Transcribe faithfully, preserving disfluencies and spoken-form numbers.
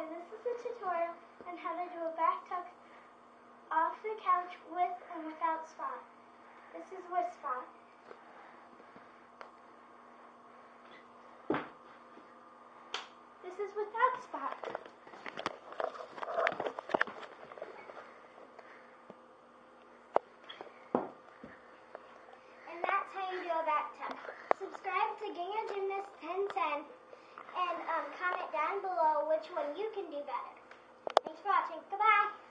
Hi, this is a tutorial on how to do a back tuck off the couch with and without spot. This is with spot. This is without spot. And that's how you do a back tuck. Subscribe to Ginga Gymnast ten ten and um, comment down below which one you can do better. Thanks for watching. Goodbye.